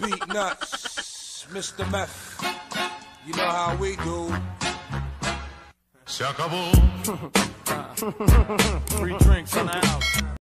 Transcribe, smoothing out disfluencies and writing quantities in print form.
Beat nuts, Mr. Meth. You know how we do. Se acabó. Free drinks in the house.